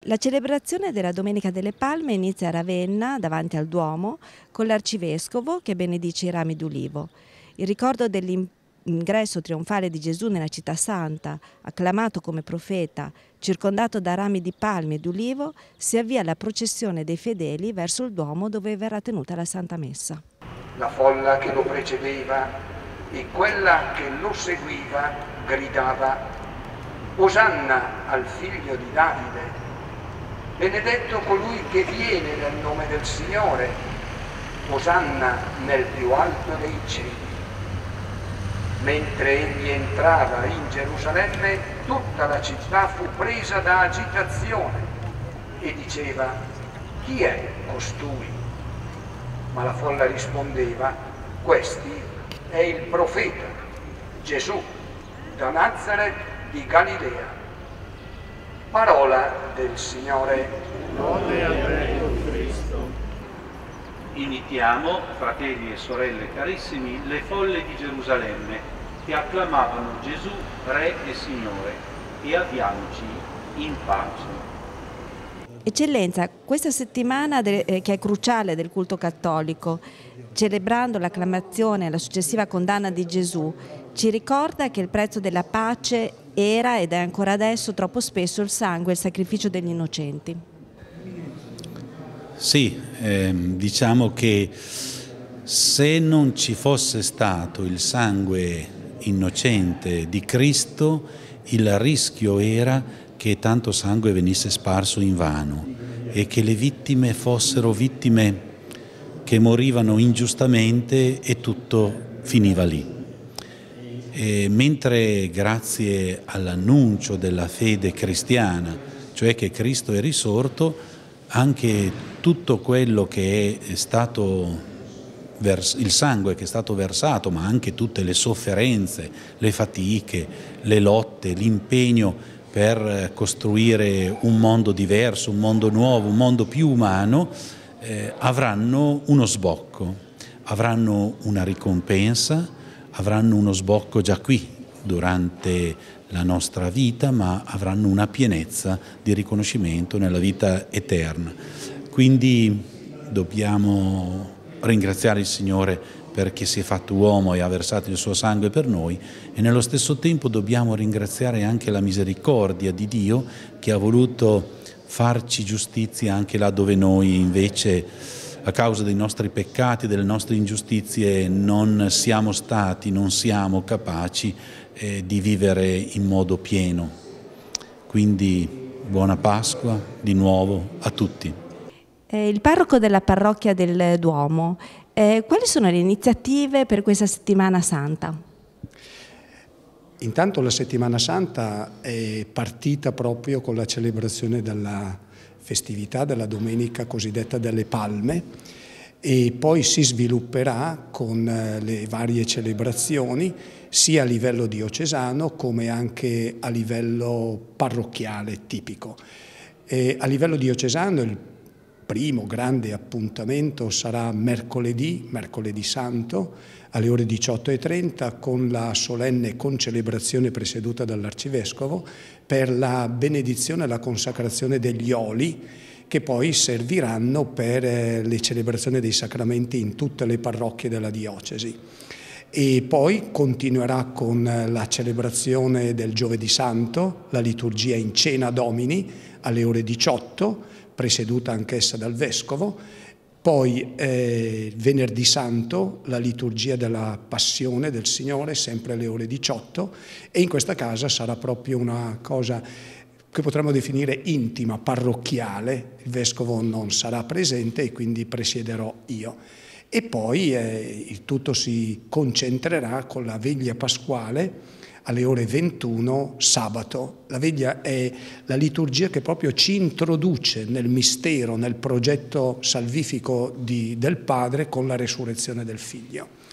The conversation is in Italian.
La celebrazione della Domenica delle Palme inizia a Ravenna, davanti al Duomo, con l'arcivescovo che benedice i rami d'ulivo. Il ricordo dell'ingresso trionfale di Gesù nella città santa, acclamato come profeta, circondato da rami di palme e d'ulivo, si avvia alla processione dei fedeli verso il Duomo dove verrà tenuta la Santa Messa. La folla che lo precedeva e quella che lo seguiva gridava: Osanna al figlio di Davide! Benedetto colui che viene nel nome del Signore, Osanna nel più alto dei cieli. Mentre egli entrava in Gerusalemme, tutta la città fu presa da agitazione e diceva: chi è costui? Ma la folla rispondeva: questi è il profeta Gesù da Nazaret di Galilea. Parola del Signore. Lode a te, o Cristo. Imitiamo, fratelli e sorelle carissimi, le folle di Gerusalemme che acclamavano Gesù Re e Signore, e avviamoci in pace. Eccellenza, questa settimana che è cruciale del culto cattolico, celebrando l'acclamazione e la successiva condanna di Gesù, ci ricorda che il prezzo della pace era ed è ancora adesso troppo spesso il sangue e il sacrificio degli innocenti. Sì, diciamo che se non ci fosse stato il sangue innocente di Cristo, il rischio era che tanto sangue venisse sparso invano e che le vittime fossero vittime che morivano ingiustamente e tutto finiva lì. E mentre grazie all'annuncio della fede cristiana, cioè che Cristo è risorto, anche tutto quello che è stato il sangue che è stato versato, ma anche tutte le sofferenze, le fatiche, le lotte, l'impegno per costruire un mondo diverso, un mondo nuovo, un mondo più umano, avranno uno sbocco, avranno una ricompensa, avranno uno sbocco già qui, durante la nostra vita, ma avranno una pienezza di riconoscimento nella vita eterna. Quindi dobbiamo ringraziare il Signore perché si è fatto uomo e ha versato il suo sangue per noi, e nello stesso tempo dobbiamo ringraziare anche la misericordia di Dio che ha voluto farci giustizia anche là dove noi invece, a causa dei nostri peccati, delle nostre ingiustizie, non siamo capaci di vivere in modo pieno. Quindi buona Pasqua di nuovo a tutti. Il parroco della parrocchia del Duomo, quali sono le iniziative per questa settimana santa? Intanto la settimana santa è partita proprio con la celebrazione della festività della domenica cosiddetta delle Palme, e poi si svilupperà con le varie celebrazioni sia a livello diocesano come anche a livello parrocchiale tipico. A livello diocesano il primo grande appuntamento sarà mercoledì Santo, alle ore 18:30, con la solenne concelebrazione presieduta dall'Arcivescovo per la benedizione e la consacrazione degli oli, che poi serviranno per le celebrazioni dei sacramenti in tutte le parrocchie della diocesi. E poi continuerà con la celebrazione del Giovedì Santo, la liturgia in Cena Domini alle ore 18, presieduta anch'essa dal Vescovo. Poi Venerdì Santo, la liturgia della Passione del Signore, sempre alle ore 18, e in questa casa sarà proprio una cosa che potremmo definire intima, parrocchiale. Il Vescovo non sarà presente e quindi presiederò io. E poi il tutto si concentrerà con la veglia pasquale alle ore 21 sabato. La veglia è la liturgia che proprio ci introduce nel mistero, nel progetto salvifico del Padre con la resurrezione del Figlio.